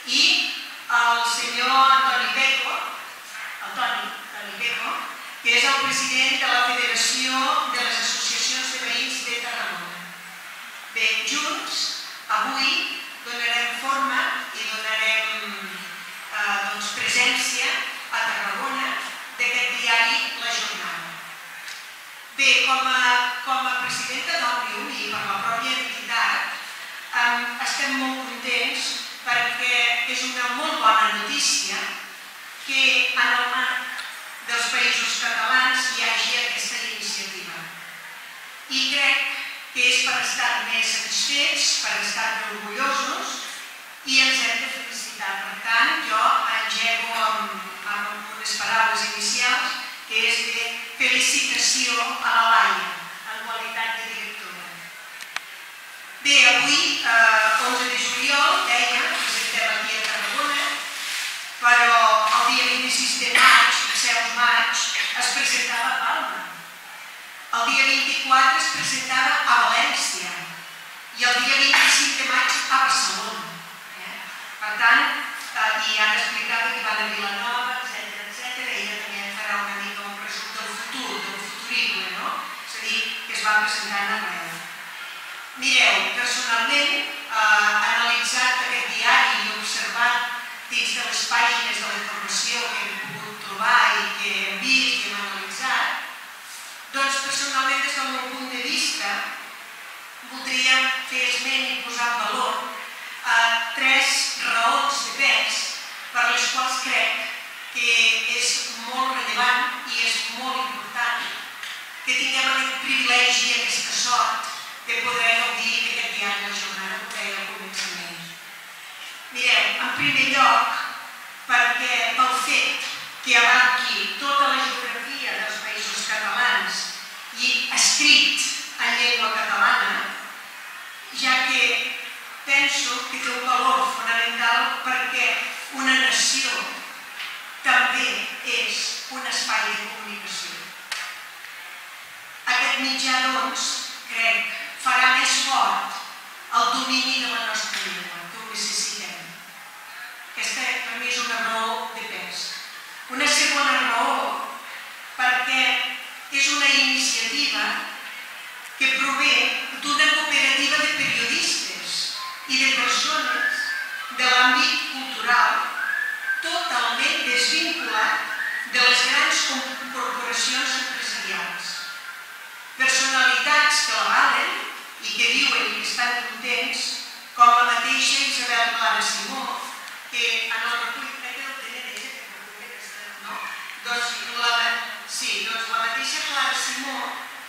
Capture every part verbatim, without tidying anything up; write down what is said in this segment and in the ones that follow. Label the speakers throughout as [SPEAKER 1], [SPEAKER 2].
[SPEAKER 1] i el senyor Antoni Peco, el Toni, Toni Peco, que és el president de la Federació de les Associacions de Veïns de Tarragona. Bé, junts, avui donarem forma i donarem presència a Tarragona d'aquest diari La Jornada. Bé, com a presidenta d'Òmnium i per la pròpia entitat, estem molt contents perquè és una molt bona notícia que en el marc dels Països Catalans hi hagi aquesta iniciativa. I crec que és per estar més satisfets, per estar orgullosos i ens hem de felicitar. Per tant, jo engego amb unes paraules inicials que és de felicitació a la Laia en qualitat de directora. Bé, avui, onze de juliol, deia, presentem aquí a Tarragona, però el dia vint-i-sis de maig, Seus Maig, es presentava a Palma. El dia vint-i-quatre es presentava a València i el dia vint-i-cinc de maig a Barcelona. Per tant, i ara explicava que van a Vilanova, etcètera, etcètera, ella també en farà una mica un resum del futur, del futurible, no? És a dir, que es va presentant arreu. Mireu, personalment, analitzat aquest diari i observat dins de les pàgines de la informació que hem pogut trobar i que hem vist i hem analitzat, doncs personalment, des del meu punt de vista, voldria fer esment i posar en valor tres raons de pes per les quals crec que és molt rellevant i és molt important que tinguem aquest privilegi, aquesta sort de poder gaudir d'aquest diari de La Jornada que deia al començament. Mireu, en primer lloc, perquè pel fet que abarqui tota la geografia dels Països Catalans i escrit en llengua catalana, ja que penso que té un valor fonamental perquè una nació també és un espai de comunicació. Aquest mitjà, doncs, crec, farà més fort el domini de la nostra llengua, que ho necessitem. Aquesta, per mi, és una raó de pes. Una segona raó, perquè és una iniciativa que prové d'una cooperativa de periodistes i de persones de l'àmbit cultural totalment desvinculat de les grans corporacions empresarials. Personalitats que l'avalen i que diuen que estan contents, com la mateixa Isabel Clara Simó, que en el recull, crec que el tenen ella, que no pugui estar, no? Doncs la mateixa Clara Simó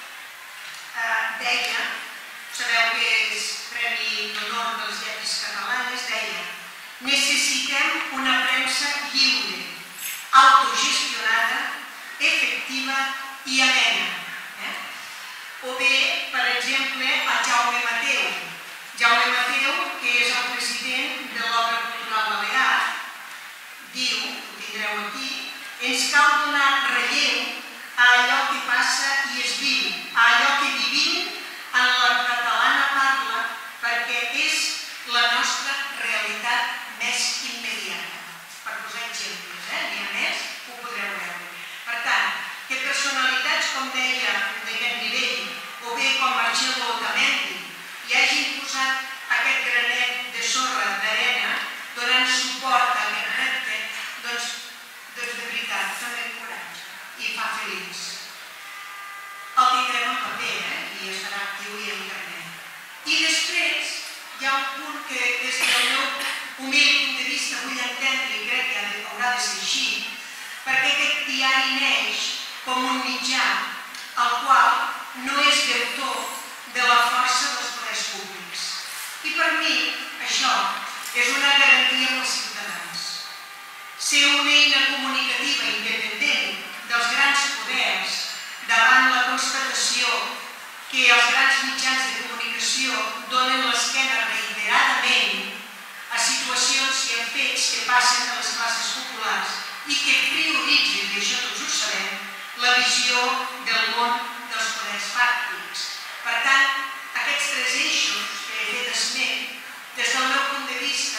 [SPEAKER 1] deia, sabeu que és Premi d'Honor de les Lletres Catalanes, deia: necessitem una premsa lliure, autogestionada, efectiva i amena. O bé, per exemple, el Jaume Mateu. Jaume Mateu, que és el president de l'Obra Cultural Balear, diu, ho tindreu aquí, ens cal donar relleu a allò que passa i es viu, a allò que vivim en la catalana parla, perquè és la nostra realitat més immediata. Per posar exemples, n'hi ha més, ho podreu veure. Per tant, que personalitats, com deia, d'aquest nivell, o bé com Marcelo Otamendi, hi hagin posat aquest granet de sorra, d'arena, donant suport a aquest repte, doncs, de veritat, fa ben coratge i fa feliç. El tindrem en paper, i estarà actiu i a internet. I després hi ha un punt que, des del meu humil punt de vista, vull entendre i crec que haurà de ser així, perquè aquest diari neix com un mitjà el qual no és deutor de la força dels poders públics. I per mi això és una garantia pels ciutadans. Ser una eina comunicativa independent dels grans poders davant la constatació que els grans mitjans de comunicació donen l'esquena reiteradament a situacions i a fets que passen a les classes populars i que prioritzen, i això tots ho sabem, la visió del món dels poders fàctics. Per tant, aquests tres eixos que he fet esment, des del meu punt de vista, són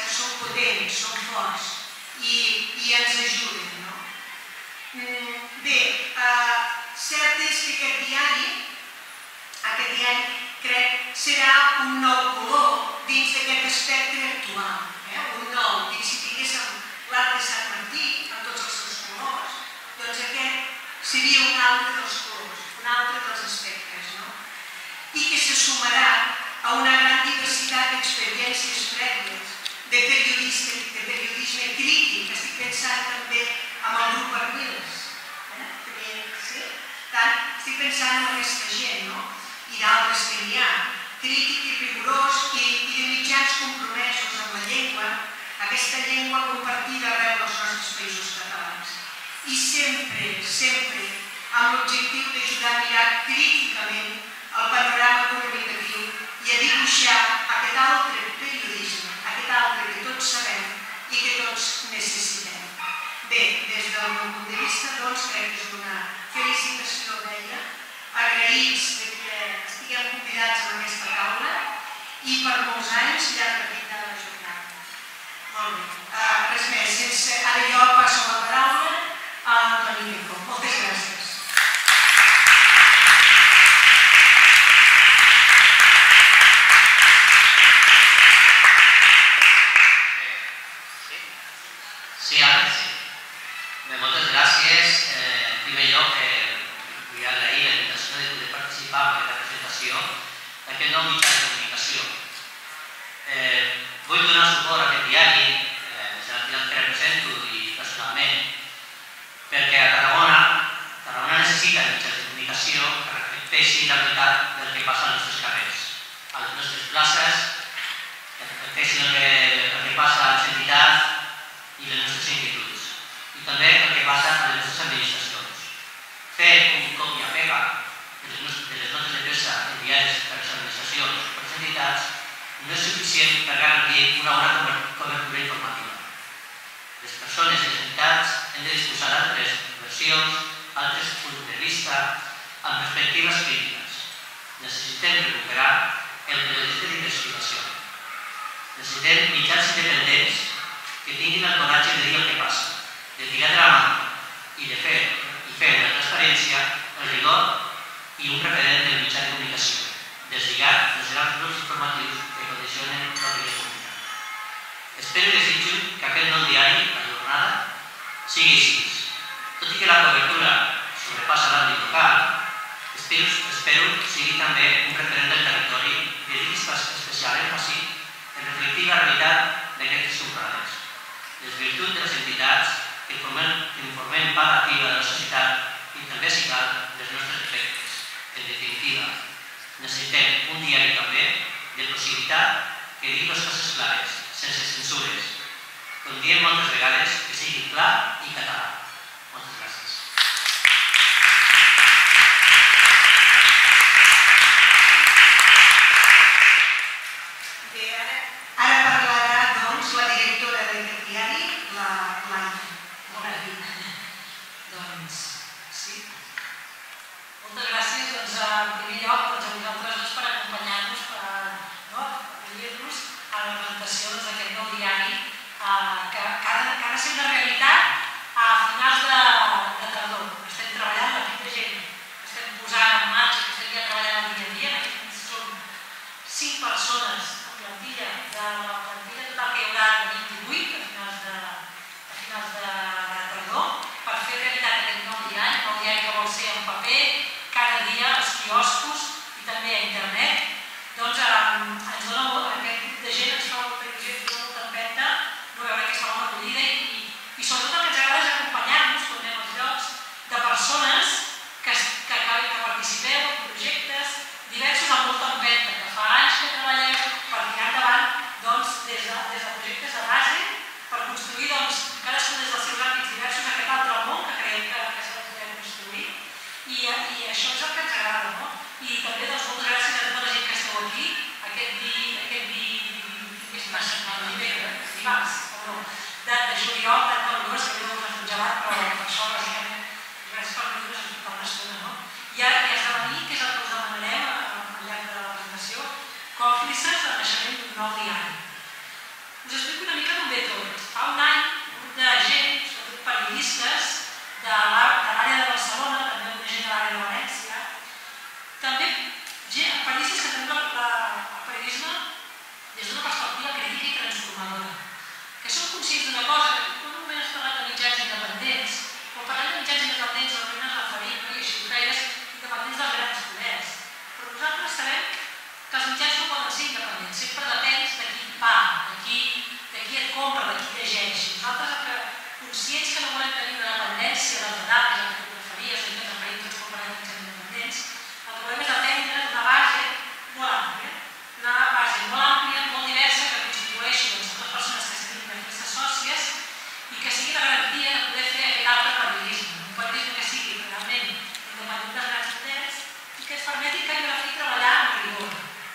[SPEAKER 1] potents, són forts i ens ajuden. Bé, cert és que aquest diari, aquest diari crec serà un nou color dins d'aquest espectre actual, un nou, dins si tinguéssim l'Arc de Sant Martí amb tots els seus colors, doncs aquest seria un altre dels colors, un altre dels aspectes, i que se sumarà a una gran diversitat d'experiències prèvies de periodisme crític. Estic pensant també en el grup Armils, estic pensant en aquesta gent i d'altres que n'hi ha, crític i rigorós i de mitjans compromesos amb la llengua, aquesta llengua compartida arreu dels nostres països catalans. I sempre, sempre amb l'objectiu d'ajudar a mirar críticament el panorama comunicatiu i a dibuixar aquest altre periodisme, aquest altre que tots sabem i que tots necessitem. Bé, des del meu punt de vista, doncs, crec que és una felicitació, deia, agraïts que estiguem convidats a aquesta taula i per molts anys llarga vida a la jornada. Molt bé. Res més, ara jo passo la paraula a l'Antoni Greco. Moltes gràcies.
[SPEAKER 2] Sí, ara sí. Moltes gràcies. En primer lloc, vull agrair la invitació de poder participar en aquesta presentació d'aquest nou mitjà de comunicació. Vull donar suport a aquest diari, és l'entitat que represento i personalment, perquè a Tarragona, Tarragona necessita mitjans de comunicació que reflecteixin la veritat del que passa als nostres carrers, a les nostres places, que reflecteixin el que passa a les entitats i les nostres inquietuds, i també el que passa a les nostres administracions. Fer un copia-pega de les notes de premsa enviades per les administracions o per les entitats no és suficient per garantir una bona cobertura informativa. Les persones i les entitats hem de disposar d'altres versions, altres punts de vista, amb perspectives crítiques. Necessitem recuperar el periodisme d'investigació. Necessitem mitjans independents que tinguin el coratge de dir el que passa, de tirar de la mà i de fer i fer de la transparència, el rigor i un referent del mitjà de comunicació, deslligat dels grans grups informatius que condicionen l'opinió pública. Espero i desitjo que aquest nou diari, La Jornada, sigui així. Tot i que la cobertura sobrepassa l'àmbit local, espero que sigui també un referent del territori i dediqui especial èmfasi en reflectir la realitat d'aquestes subraners, les virtuts de les entitats que informem part activa de la societat i també, si cal, dels nostres efectes. En definitiva, necessitem un diari també de proximitat que digui les coses clares, sense censures. Com diem moltes vegades, que sigui clar i català. Moltes gràcies.
[SPEAKER 1] Ara parlarà, doncs, la directora d'aquest diari, la Laia. Doncs, sí.
[SPEAKER 3] Moltes gràcies. Doncs, en primer lloc, a vosaltres per acompanyar-nos, per dir-nos a la presentació d'aquest nou diari que ha de ser una realitat a finals de tardor. Estem treballant, l'equip de gent que estem posant en marxa, que estem ja treballant el dia a dia. En aquest moment són cinc persones en plantilla, de la plantilla total que hi haurà de vint-i-vuit a finals de tardor, per fer realitat aquest nou diari, nou diari que vol ser en paper, cada dia als quioscos i també a internet. Doncs ens dona molt, aquest grup de gent ens fa molta il·lusió, ens dona molta empenta no veure que es fa una acollida i sobretot el que ens agrada és acompanyar-nos quan anem als llocs de persones que participeu en projectes diversos amb molta empenta, que fa anys que treballeu per tirar endavant des de projectes de base per construir cadascun des dels seus àmbits diversos aquest altre món que creiem que s'ha de poder construir i això és el que ens agrada. I també moltes gràcies a tota la gent que esteu aquí aquest dimarts de juliol, tant per dues que heu donat un gelat, però per això bàsicament gràcies per venir a escoltar una estona. I ara ja has de venir, que és el que us demanarem al llarg de la presentació, còmplices del naixement d'un nou diari. Us explico una mica d'on ve que som conscients d'una cosa, que no només has parlat de mitjans independents, però parlant de mitjans independents normalment ens referim, i així ho feies, independents dels grans poders. Però nosaltres sabem que els mitjans no poden ser independents, sempre depens de qui paga, de qui, de qui et compra, de qui llegeix. Nosaltres, que, conscients que no volem tenir una dependència dels edats, ja que tu referies, o que ens referim tots quan parlem de mitjans independents, el que volem és aprendre d'una base molt àmplia, una base molt àmplia, molt diversa, que constitueixi doncs, les persones que estiguin en aquestes sòcies i que sigui la garantia de poder fer aquest altre periodisme, un periodisme que sigui realment independent dels grans poders i que ens permeti que hem de fer treballar amb rigor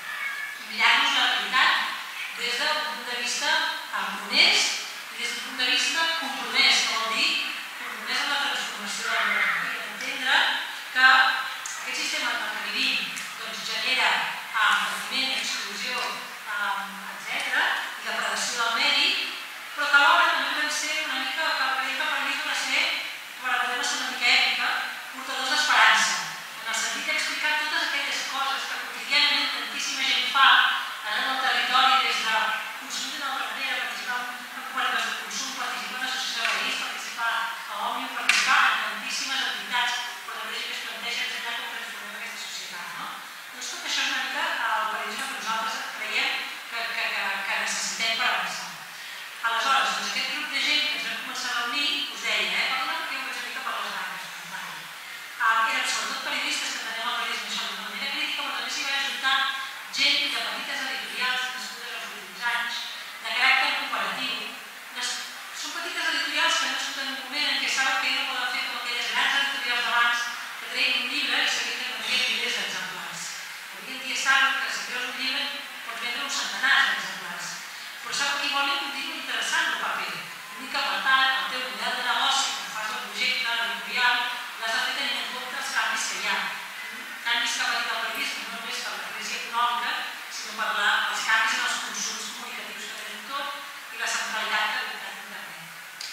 [SPEAKER 3] i mirar-nos la realitat des d'un punt de vista honest i des d'un punt de vista compromès, que vol dir compromès amb la transformació del món i entendre que aquest sistema en el que vivim doncs, genera patiment, exclusió, etcètera, i depredació del medi, però que alhora també podem ser una mica, que creiem que el periodisme ha de ser, per podem ser una mica èpica, portadors d'esperança, en el sentit d'explicar totes aquelles coses que quotidianament tantíssima gent fa arreu del territori, des de consumir d'una altra manera, participar en cooperatives de consum, participar en associació de veïns, participar a l'Òmnium, participar en tantíssimes entitats, però també que es planteja ensenyar com transformem aquesta societat, no? Doncs tot això és una mica el periodisme que nosaltres creiem que, que, que, que necessitem per avançar. Aleshores, doncs, aquest grup de gent que ens vam començar a reunir, us deia, eh, parlant perquè jo vaig una mica per les banques, um, érem sobretot periodistes que entenem el periodisme això d'una manera crítica, però també s'hi va ajuntar gent de petites editorials nascudes als últims anys, de caràcter cooperatiu. Són petites editorials que han nascut en un moment en què saben que no poden fer com aquelles grans editorials d'abans que treien un llibre i s'eviten que treien milers d'exemplars. Avui en dia saben que si treus un llibre pots vendre uns centenars d'exemplars. Però saben que igualment continua interessant el paper. L'únic que per tant, el teu model de negoci, quan fas el projecte, l'editorial, l'has de fer tenint en compte els canvis que hi ha. Canvis que ha patit el periodisme, no només per la crisi econòmica, sinó per la, els canvis en els consums comunicatius que tenim tot i la centralitat que ha adoptat internet.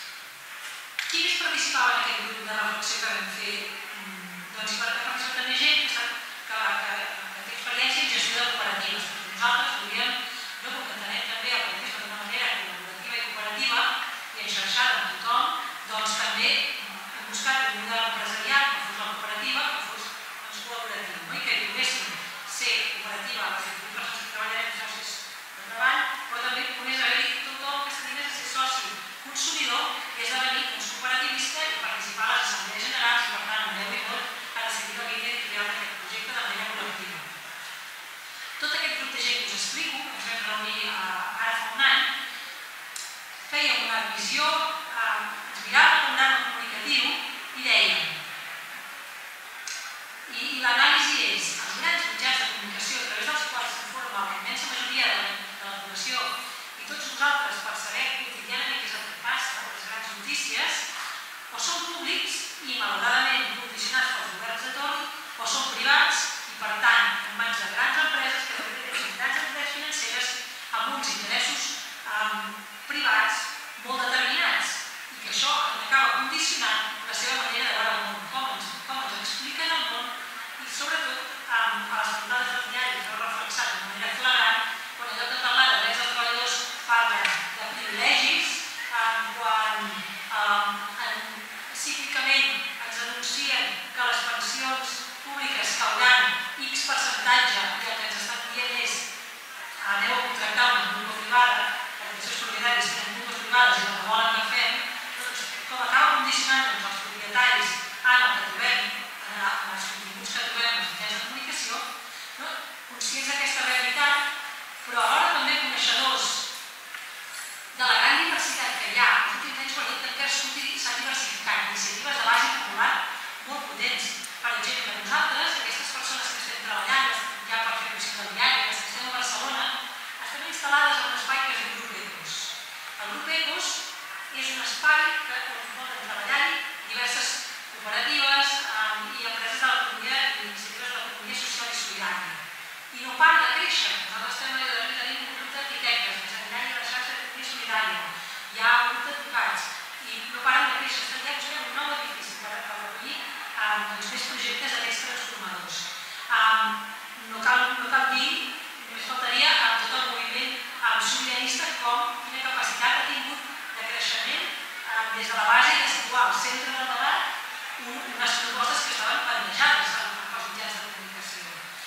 [SPEAKER 3] Qui més participava en aquest grup de reflexió que vam fer? Doncs hi va participar també gent que, que, que, que té experiència en gestió de cooperatives. Nosaltres volíem, no, com que entenem també el periodisme d'una manera col·laborativa i cooperativa i enxarxada amb tothom, doncs també hem buscat un model empresarial que fos la cooperativa, que fos doncs, col·laboratiu, no? I que poguéssim ser cooperativa a les vint persones que treballarem en socis de treball, però també pogués haver-hi tothom que s'animés a ser soci consumidor i esdevenir doncs, cooperativista i participar a les assemblees generals i per tant en veu i vot a decidir la línia editorial d'aquest projecte de manera col·lectiva. Tot aquest grup de gent que us explico, que ens vam reunir ara fa un any, fèiem una visió, ens miràvem el panorama comunicatiu i dèiem, i, i l'anàlisi és, els grans mitjans de comunicació a través dels quals s'informa la immensa majoria de la, de la població i tots nosaltres per saber quotidianament què és el que passa, les grans notícies, o són públics i malauradament condicionats pels governs de torn, o són privats i per tant en mans de grans empreses que també tenen grans empreses financeres amb uns interessos um, privats molt determinats i que això acaba condicionant la seva manera de veure el món, com ens, com ens expliquen el món i sobretot um, a les portades dels diaris no reflexat de manera flagrant quan en lloc de parlar de drets dels treballadors parlen de privilegis, um, quan um, en, cíclicament ens anuncien que les pensions públiques cauran X percentatge i el que ens estan dient és aneu a contractar una mútua privada perquè els seus propietaris tenen mútues privades i el que volen que fem, doncs, com acaba condicionant doncs, els propietaris en el que trobem, en els continguts que trobem en els mitjans de comunicació, no? Conscients d'aquesta realitat, però alhora també coneixedors de la gran diversitat que hi ha. Els últims anys ho ha dit que s'han diversificat iniciatives de base popular molt potents. Per exemple, nosaltres, aquestes persones que estem treballant ja per fer possible el diari, les que estem a Barcelona, estem instal·lades en un espai que és el grup Ecos. El grup Ecos és un espai que poden treballar-hi diverses cooperatives um, i empreses de l'economia i iniciatives de l'economia social i solidària. I no para de créixer. Nosaltres estem a Lleida, tenim un grup d'arquitectes, més enllà de la xarxa d'economia solidària. Hi ha un grup d'advocats i no paren de créixer. Estem ja buscant un nou edifici per recollir um, doncs, més projectes d'aquests transformadors. Um, no, cal, no cal dir, només faltaria amb tot el moviment um, sobiranista com quina capacitat ha tingut des de la base i de situar al centre del debat unes propostes que estaven plantejades pels mitjans de comunicació.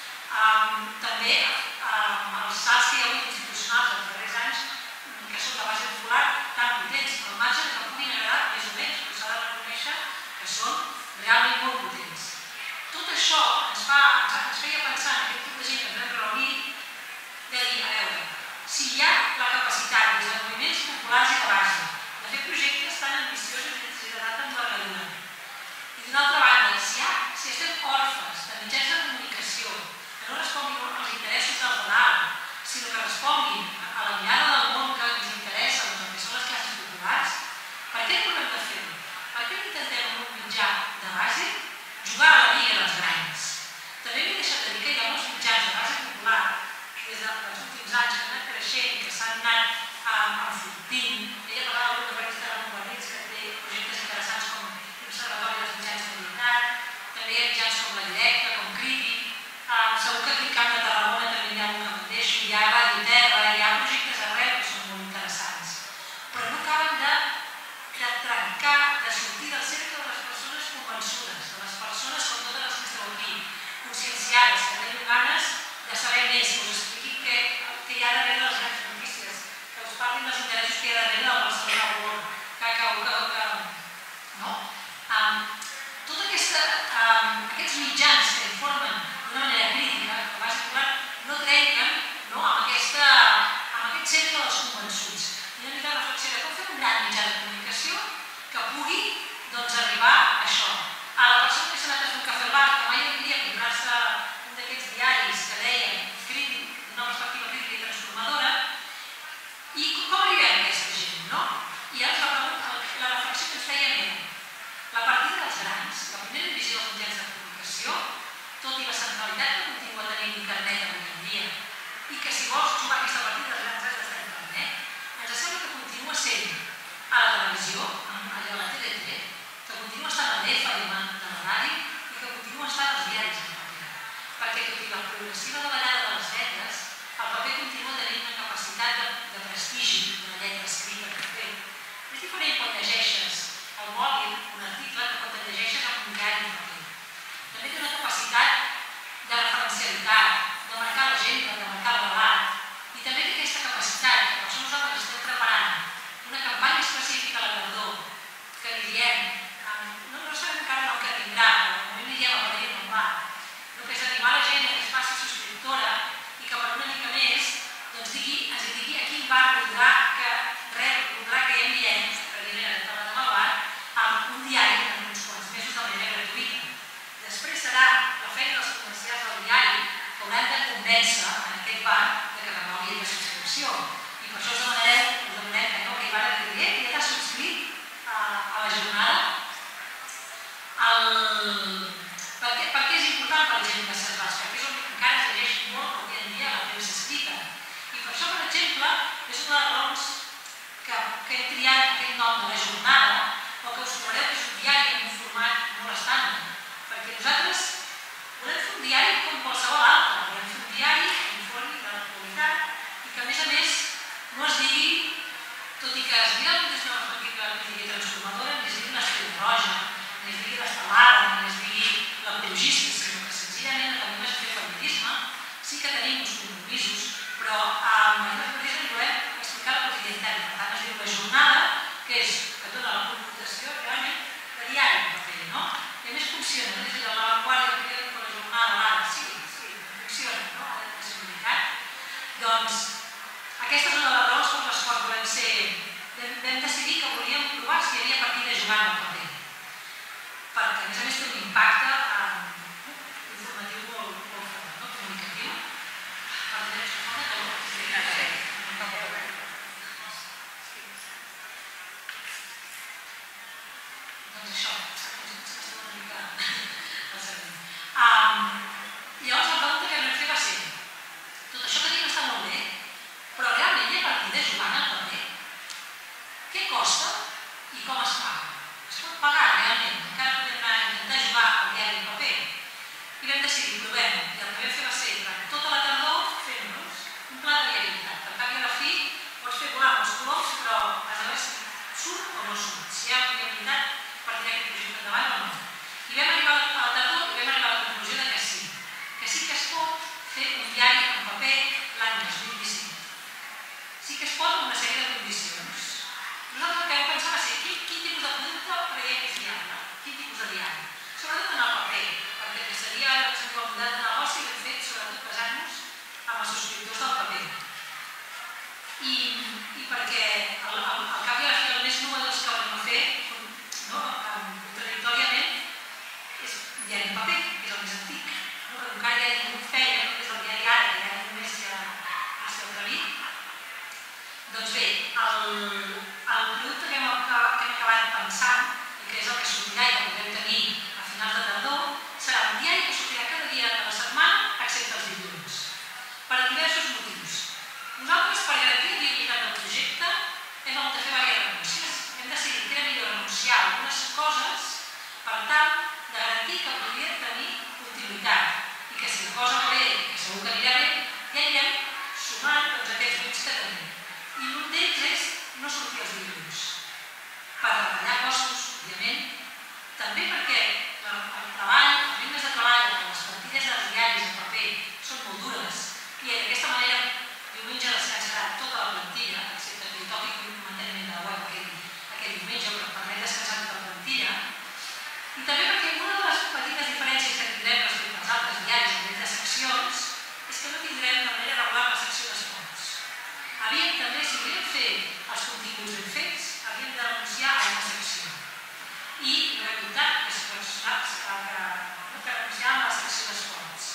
[SPEAKER 3] També els salts que hi ha hagut institucionals els darrers anys, que són de base popular, tan potents, al marge que puguin agradar més o menys, però s'ha de reconèixer que són realment molt potents. Tot això ens feia pensar en aquest grup de gent que ens vam reunir de dir, a veure, si hi ha la capacitat des de moviments populars i de base de fer projectes tan ambiciosos i de data envergadura, i d'una altra banda, si estem orfes de mitjans de comunicació que no responguin als interessos del dalt, sinó que responguin a la mirada del món que ens interessa, el que són les classes populars, per què no ho hem de fer? Per què no intentem en un mitjà de base jugar a la lliga dels grans? També m'he deixat de dir que hi ha molts mitjans de base popular des dels últims anys que han anat creixent i que s'han anat enfortint. Ella parlava d'una revista de Montparnits que té projectes interessants com l'Observatori dels Mitjans de Dignitat, també hi ha mitjans com La Directa, com Crític, segur que aquí al Camp de Tarragona també hi ha un que em deixo, hi ha Ràdio Terra, hi ha projectes arreu que són molt interessants, però no acaben de trencar, de sortir del cercle de les persones convençudes, de les persones com totes les que esteu aquí, conscienciades, que teniu ganes de saber més, que us expliquin què hi ha darrere de les grans notícies, que us parlin dels interessos que hi ha darrere del Barcelona World, que no? Tots aquests mitjans que informen d'una manera crítica, que base popular, no trenquen amb aquest cercle dels convençuts. I una mica de reflexió de com fer un gran mitjà de comunicació que pugui arribar a això. A la persona que s'ha anat a fer un cafè al bar, que mai hauria de comprar-se un d'aquests diaris que deien crític, d'una perspectiva crítica i transformadora, i com arribem a aquesta gent, no? I llavors la reflexió que ens fèiem era la partida dels grans, la primera divisió dels mitjans de comunicació, tot i la centralitat que continua tenint internet avui en dia, i que si vols jugar aquesta partida dels grans has d'estar a internet, ens sembla que continua sent a la televisió, allò a la T V tre, que continua estant a l'E F M de la ràdio i que continua estant als diaris en paper. Perquè tot i la progressiva davallada de les lletres, el paper continua tenint una capacitat de prestigi d'una lletra escrita en paper. És diferent quan llegeixes al mòbil un article que quan et llegeixes en un diari en paper. També té una capacitat de referencialitat, de marcar l'agenda, de marcar el relat, i també té aquesta capacitat que per això nosaltres estem preparant una campanya específica a la tardor que li diem, no sabem encara el que tindrà, però de moment li diem a Madrid no va, que és animar la gent que es faci subscriptora i que per una mica més ens digui a quin bar voldrà que hi enviem, perquè ja hem parlat amb el bar, amb un diari en uns quants mesos de manera gratuïta. Després serà la feina dels comercials del diari que hauran de convèncer en aquest bar que renovi la subscripció. I per això us demanarem que no, que hi va a dir, eh, ja t'has subscrit a la jornada. Per què és important per la gent de Serrat? Perquè és on encara es llegeix molt avui en dia la premsa escrita. I per això, per exemple, és una de les raons que hem triat aquest nom de la jornada, o que us trobareu que és un diari en un format molt estàndard. Perquè nosaltres volem fer un diari com qualsevol altre, volem fer un diari que informi de l'actualitat i que, a més a més, no es digui, tot i que es digui des d'una perspectiva crítica i transformadora, ni es digui l'Estrella Roja, ni es digui l'Estelada, ni es digui l'ecologista, sinó que senzillament també més fer periodisme, sí que tenim uns compromisos, però amb el periodisme volem explicar la quotidianitat. Per tant, es diu la jornada, que és que dona la connotació realment de diari en paper, no? I a més funciona, no? És a dir, la vanguardia que diu la jornada, l'ara, sí, sí, funciona, no? Ha de ser veritat. Doncs, aquesta és una de les raons per les quals volem ser... Vam decidir que volíem provar si hi havia partida jugant al paper. Perquè, a més a més, té un impacte informatiu molt fort, no? Comunicatiu. Per tant, és una cosa que... Doncs això, és una mica... i perquè al cap i a la fi el més novedós que vam fer, contradictòriament, és el diari en paper, que és el més antic. Encara ja ningú feia, des del diari ara, que ja només ja esteu previst. Doncs bé, el producte que hem acabat pensant, i que és el que sortirà i que podrem tenir a finals de tardor, serà un diari que sortirà cada dia de la setmana, excepte els dilluns, per diversos motius. Nosaltres, per garantir la viabilitat del projecte, hem hagut de fer diverses renúncies. Hem decidit que era millor renunciar a algunes coses per tal de garantir que podríem tenir continuïtat i que si la cosa va bé, que segur que anirà bé, ja anirem sumant tots aquests buits que tenim. I un d'ells és no sortir els dilluns. Per retallar costos, òbviament, també perquè el treball, els ritmes de treball, les plantilles dels diaris en paper són molt dures i d'aquesta manera diumenge descansarà tota la plantilla, excepte que li toqui un manteniment de la web aquell diumenge, però permet descansar tota la plantilla. I també perquè una de les petites diferències que tindrem respecte als altres diaris a nivell de seccions és que no tindrem de manera regular la secció d'esports. Havíem també, si volíem fer els continguts ben fets, havíem de renunciar a una secció. I la veritat és que renunciar a la secció d'esports.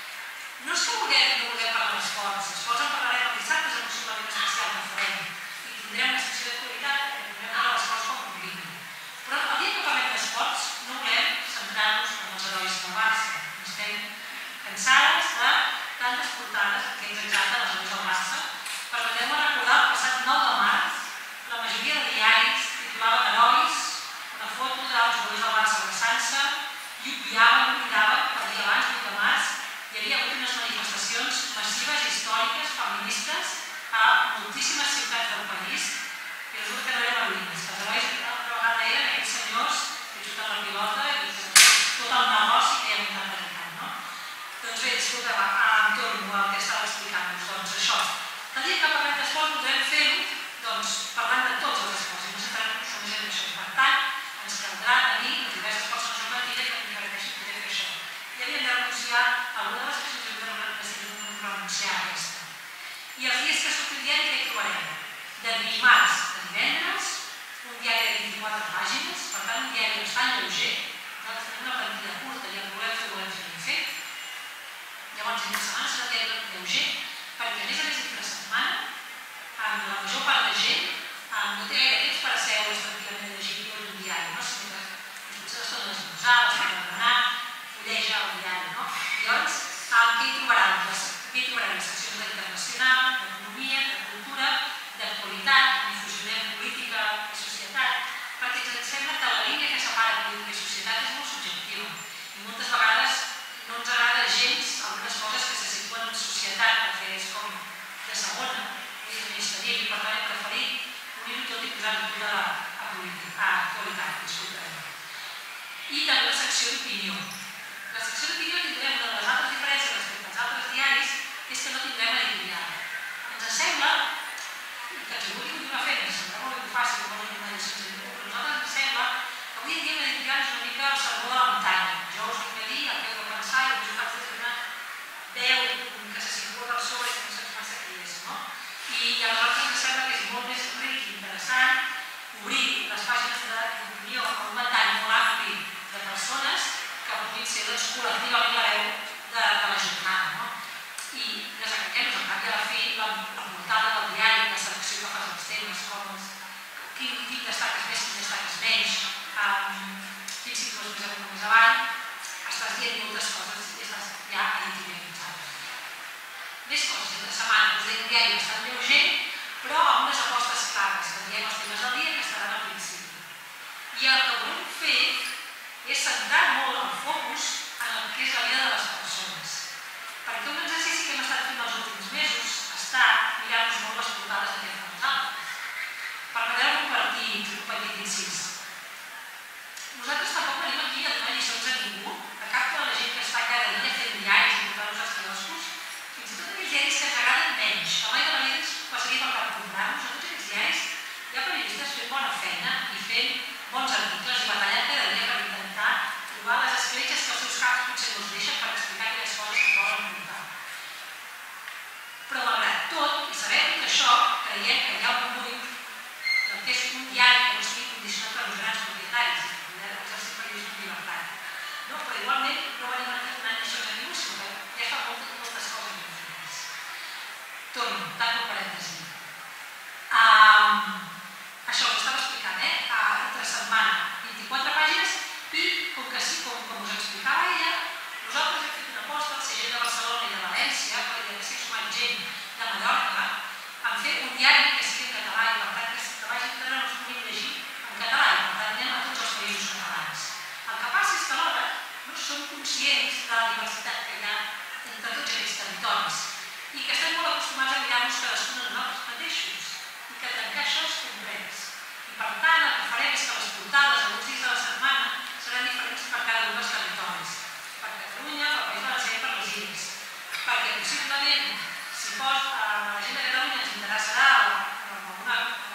[SPEAKER 3] No és que vulguem no vulguem parlar d'esports, d'esports en parlarem els dissabtes en un suplement especial que farem i tindrem una secció d'actualitat que podrem parlar d'esports com convingui. Però el dia que parlem d'esports no volem centrar-nos en els herois del Barça. Estem cansades de tantes portades que ens exalten els herois del Barça. Permeteu-me recordar el passat nou de març, la majoria de diaris titulaven herois, una foto dels herois del Barça abraçant-se i obviaven, oblidaven que el dia abans, vuit de març, hi havia hagut unes manifestacions massives, històriques, feministes a moltíssimes ciutats del país i resulta que no eren heroïnes, que els herois una vegada eren aquells senyors que juguen la pilota i tot el negoci que hi ha muntat dedicant, no? Doncs bé, disculpa, em torno al que estava explicant-vos, doncs això. El dia que parlem d'esports podrem fer-ho doncs, parlant de tots els esports i no centrar-nos només en això. Per tant, ens caldrà tenir les diverses persones en plantilla que ens garanteixin poder fer això. I havíem de renunciar a alguna de les seccions i hem de renunciar a aquesta. I els dies que surti el diari, què hi trobarem? De dimarts a divendres, un diari de vint-i-quatre pàgines, per tant, un diari bastant lleuger. Nosaltres tenim una plantilla curta i el volem fer, volem fer ben fet. Llavors, entre setmanes serà un diari lleuger, perquè a més a més entre setmana, amb la major part de gent, no té gaire temps per asseure's tranquil·lament a llegir un diari, no? Si potser l'estona d'esmorzar, l'estona de berenar, fulleja el diari, no? Llavors, què hi trobaran? Aquí hi trobaran les seccions d'internacional, d'economia, de cultura, d'actualitat, on fusionem política i societat, perquè ens sembla que la línia que separa política i societat és molt subjectiva i moltes vegades no ens agrada gens algunes coses que se situen en societat perquè és com de segona, és administrativa i per tant hem preferit unir-ho tot i posar-ho tot a actualitat. I també la secció d'opinió. La secció d'opinió tindrem una de les altres diferències respecte als altres diaris, que és que no tindrem editorial. Ens sembla que ens ho vulgui continuar fent, ens sembla molt ben fàcil, molt ben una edició de ningú, però a nosaltres ens sembla que avui en dia una editorial és una mica el sermó de la muntanya. Jo us vinc a dir el que heu de pensar i us faig des d'una veu que se situa per sobre i que no saps massa qui és, no? I a nosaltres ens sembla que és molt més ric i interessant obrir les pàgines d'opinió a un ventall molt ampli de persones que puguin ser doncs, col·lectivament la veu de, de la jornada. No? I desenganyem-nos, al cap i a la fi, la, la portada del diari, la selecció que fas dels temes, com els, quin, quin destaques més, quin destaques menys, um, quins cicles més amunt o més avall, estàs dient moltes coses i estàs ja editorialitzat. Més coses, entre setmana, us deia un diari bastant lleuger, però amb unes apostes clares, que diem els temes del dia que estaran al principi. I el que volem fer és centrar molt el focus en el que és la vida de les persones. Perquè un exercici que hem estat fent els últims mesos està mirant-nos molt les portades de què fem nosaltres. Permeteu compartir un petit incís. Nosaltres tampoc venim aquí a donar lliçons a ningú, a cap de la gent que està cada dia fent diaris i portant-nos als quioscos, fins i tot aquells diaris que ens agraden menys. Que mai de la vida ens passaria per cap comprar-nos a tots aquests diaris. Hi ha periodistes fent bona feina i fent bons articles i batallant cada dia per intentar trobar les escletxes que hi ha un buit, que és un diari que no sigui condicionat per als grans propietaris, que poder exercir periodisme en llibertat. Però igualment no venim aquí donant això a ningú, sinó que ja fa moltes coses diferents. Torno, tanco parèntesi. Això ho estava explicant, eh? Entre setmana, vint-i-quatre pàgines, i com que sí, com us explicava ella, nosaltres hem fet una aposta al segell de Barcelona i de València, perquè ja s'hi ha sumat gent de Mallorca, en fer un diari que sigui en català i per tant que vagi en català no es pugui llegir en català i per tant anem a tots els països catalans. El que passa és que alhora no som conscients de la diversitat que hi ha entre tots aquests territoris i que estem molt acostumats a mirar-nos cadascun de nosaltres mateixos i que trencar això és complex. I per tant el que farem és que les portades alguns dies de la setmana seran diferents per cada un dels territoris. Per Catalunya, pel País Valencià i per les Illes. Perquè possiblement si fos a la gent de Catalunya ens interessarà alguna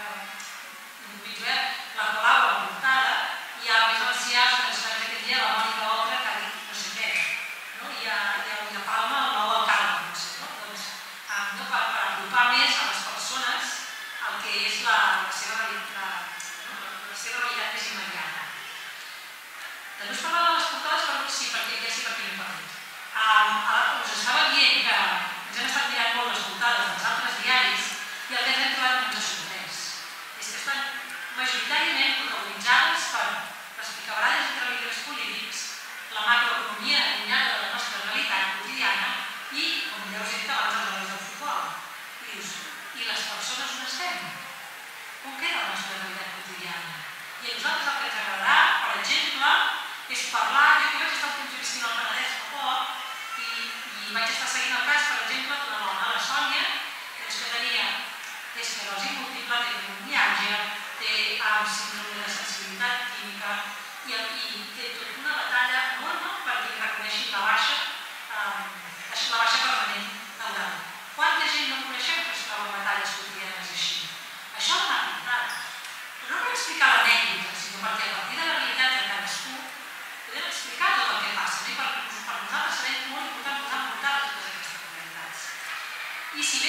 [SPEAKER 3] la Colau a la portada i a País Valencià ens interessarà aquest dia la Mònica Oltra que ha dit no sé què. I a Palma el nou alcalde. Per apropar més a les persones el que és la seva realitat més immediata. També us parlava de les portades, però sí, perquè ja sé per què m'he perdut. Us estava dient que ens hem estat mirant molt les portades dels altres diaris i el que ens hem trobat no ens ha sorprès. És que estan majoritàriament protagonitzades per les picabaralles entre líders polítics, la macroeconomia allunyada de la nostra realitat quotidiana i, com ja us he dit abans, els valors del futbol. I dius, i les persones on estem? Com queda la nostra realitat quotidiana? I a nosaltres el que ens agradarà, per exemple, és parlar, jo que vaig estar un temps vivint al Penedès fa poc i vaig estar seguint el cas, per exemple, d'una dona, la Sònia, que tenia esclerosi múltiple, té fibromiàlgia, té síndrome de sensibilitat química i té tota una batalla enorme perquè li reconeixin la baixa, la baixa permanent laboral. Quanta gent no coneixem que es troba en batalles quotidianes així? Això m'ha apuntat. Però no per explicar l'anècdota, sinó perquè a partir de la realitat de cadascú podem explicar tot el que passa. Per nosaltres serà molt important posar en portada totes aquestes realitats. I si bé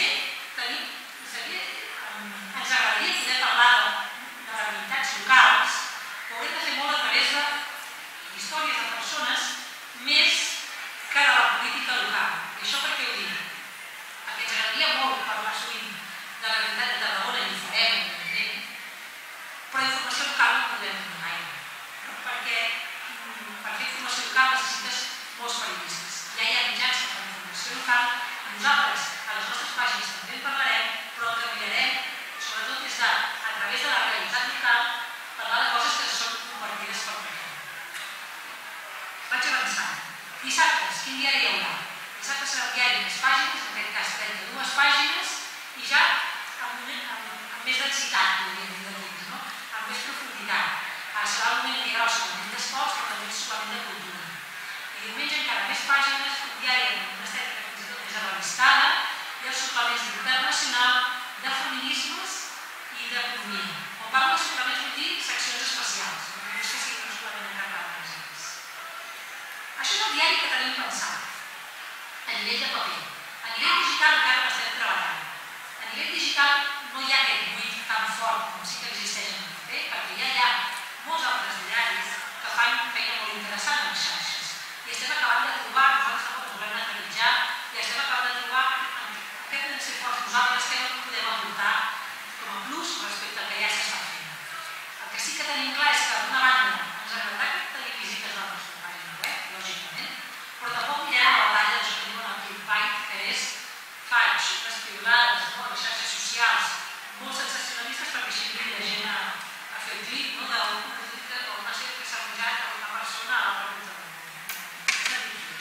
[SPEAKER 3] ens agradaria poder parlar de realitats locals, ho haurem de fer molt a través d'històries de persones més que de la política local. I això per què ho dic? Perquè ens agradaria molt parlar sovint de la realitat de Tarragona i ho farem, evidentment, però informació local no podem fer mai. Perquè per fer informació local necessites molts periodistes. Ja hi ha mitjans que fan informació local. Nosaltres, a les nostres pàgines també en parlarem, però el que mirarem, sobretot, és de, a través de la realitat local, parlar de coses que són compartides per tothom. Vaig avançant. Dissabtes, quin diari hi haurà? Dissabte serà el diari més pàgines, en aquest cas trenta-dues pàgines, i ja amb més densitat, podríem dir, de temps, no? Amb més profunditat. Serà un moment que hi haurà el suplement d'esports, però també el suplement de cultura. I diumenge encara més pàgines, un diari amb una estètica fins i tot més arrevistada, i els suplements d'internacional, de feminismes i d'economia. On parlo de suplements, vull dir seccions especials, no és que sigui un suplement encarregat, per exemple. Això és el diari que tenim pensat, a nivell de paper. A nivell digital encara l'estem treballant. A nivell digital no hi ha aquest buit tan fort com sí que existeix en el paper, perquè ja hi ha molts altres diaris que fan feina molt interessant en les xarxes. I estem acabant de trobar, nosaltres tampoc ens volem analitzar, i estem acabant de trobar què podem ser forts nosaltres, què no podem aportar com a plus respecte al que ja s'està fent. El que sí que tenim clar és que, d'una banda, ens agradarà tenir visites a la nostra pàgina web, lògicament, però tampoc mirarem la batalla dels que diuen el clickbait, que és faig les piulades, les xarxes socials, molt sensacionalistes perquè així la gent a fer el clic d'un producte o una sèrie que s'ha menjat a una persona a l'altra punta del món.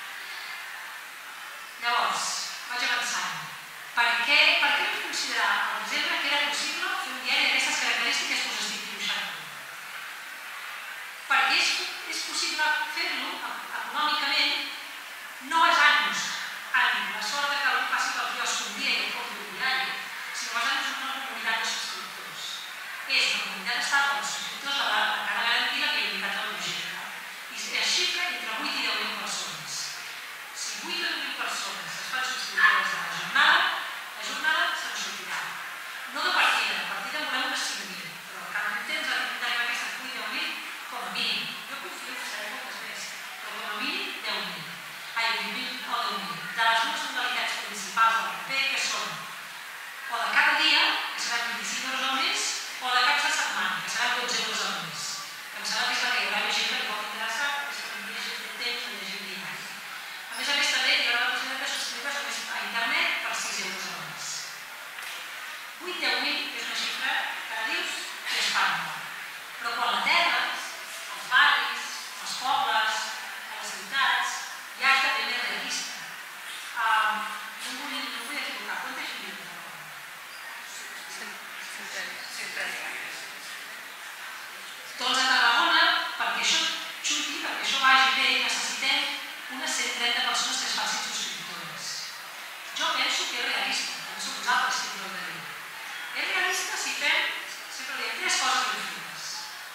[SPEAKER 3] Llavors, vaig avançant. Per què vam considerar al desembre que era possible fer un diari d'aquestes característiques que us estic dibuixant? Perquè és possible fer-lo econòmicament no basant-nos en la sort que algú passi pel quiosc un dia i el compri un diari, sinó basant-nos en una comunitat de subscriptors. És una comunitat estable de subscriptors a la que ha de garantir la viabilitat del projecte. I es xifra entre vuit i deu mil persones. Si vuit o deu mil persones es fan subscriptores a la jornada, la jornada se'n sortirà. No de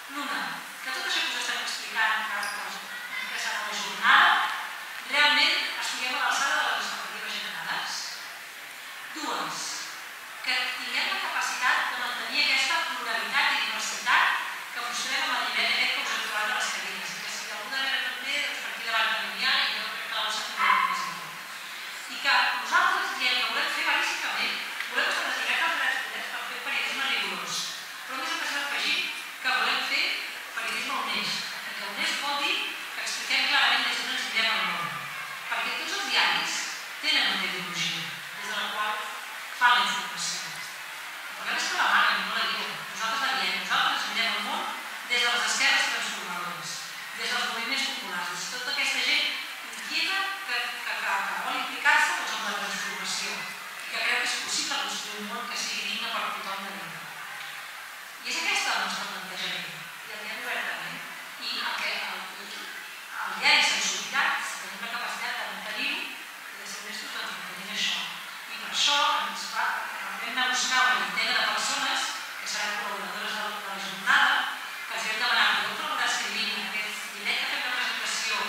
[SPEAKER 3] L'una, que tot això que us estem explicant, que serà la jornada, realment estiguem a l'alçada de les expectatives generades. Dues, que tinguem la capacitat de mantenir aquesta pluralitat i diversitat que mostrem amb el llibret aquest que us hem trobat a les cadires. I que si d'alguna manera també, doncs per aquí davant no hi ha i jo crec que la vostra també més important. I que nosaltres diem que volem fer bàsicament, volem estar deslligats dels drets poders per fer periodisme rigorós. Però a més a més hem afegit que volem fer periodisme honest. I que honest vol dir que expliquem clarament des d'on ens mirem al món. Perquè tots els diaris tenen una ideologia des de la qual fan la informació. El problema és que la maguen, no la diuen. Nosaltres la diem, nosaltres ens mirem al món des de les esquerres transformadores, des dels moviments populars, des de tota aquesta gent inquieta que, que, que, que vol implicar-se doncs, en la transformació i que creu que és possible construir un món que sigui digne per tothom de viure. I és aquest el nostre plantejament, i el diem obertament. I el, que, el, el diari se'n sortirà, tenim la capacitat de mantenir-ho i de ser honestos doncs, mantenint això. I per això ens va, vam anar a buscar una vintena de persones que seran col·laboradores de la, de la jornada, que els vam demanar que heu col·laborat escrivint aquest llibret que fem de presentació,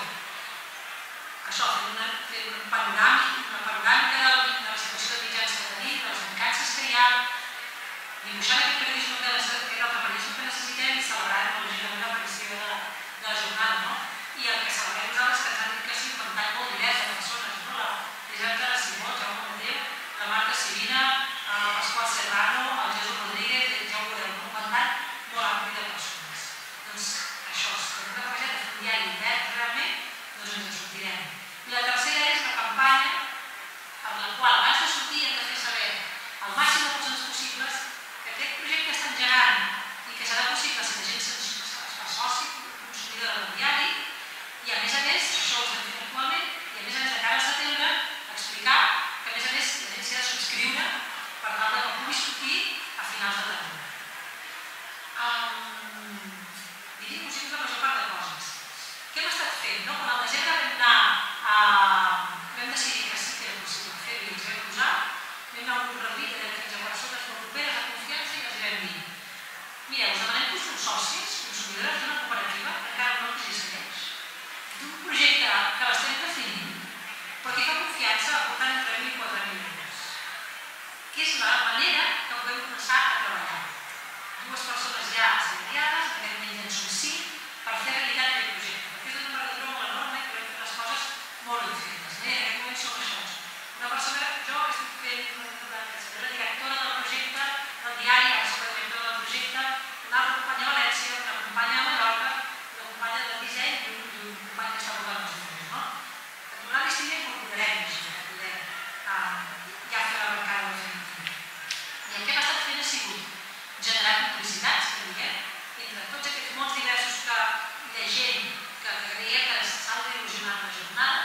[SPEAKER 3] això, fent una, fent un panoràmic, una panoràmica de, de la situació de mitjans que tenim, de les mancances que hi ha, dibuixant aquest periodisme que, que era el periodisme que necessitem i celebrant lògicament l'aparició de, de la jornada, no? I el que celebrem nosaltres, que ens han dit que s'ha inventat molt divers de persones, no? La Elisabet Clara Simó, Jaume Mateu, la Marta Sivina, el Pasqual Serrano, el Jesús Rodríguez, el Jaume Morel, un mandat molt ampli de persones. Doncs això, si tenim la capacitat de fer un diari obert realment, doncs ens en sortirem. I la tercera és la campanya en la qual abans de sortir hem de fer saber al màxim de persones possibles que aquest projecte està engegant i que serà possible si la gent es fa soci, consumidora del diari, i a més a més, això ho estem fent actualment, i a més a més de cara al setembre, explicar que a més a més la gent s'hi ha de subscriure per tal que pugui sortir a finals de tardor. Um, Diríem-vos que és la major part de coses. Què hem estat fent? No? Quan al desembre vam anar a... vam decidir que sí que era possible fer-ho i ens vam posar, vam anar a un grup reduït de quinze persones molt properes de confiança i els vam dir: mireu, us demanem que us sou sòcies, consumidores d'una cooperativa que encara no existeix, d'un projecte que l'estem definint, però que fa confiança aportant entre mil i quatre mil euros, que és la manera que podem començar a treballar. Dues persones ja assalariades, en aquest moment ja en són cinc, per fer realitat aquest projecte, perquè és un número de trobo molt enorme i volem fer les coses molt ben fetes. En aquest moment som això. Una persona, jo que estic fent, que seré la directora del projecte, del diari, ara soc la directora del projecte, una altra companya a València, una companya a Mallorca, una companya del disseny i un, i un company que està portant els números, no? Que donar l'estima i incorporarem això, per poder uh, ja fer la marcada definitiva. I el que hem estat fent ha sigut generar complicitats, que diguem, entre tots aquests mons diversos que hi ha gent que creia que s'ha d'il·lusionar la jornada,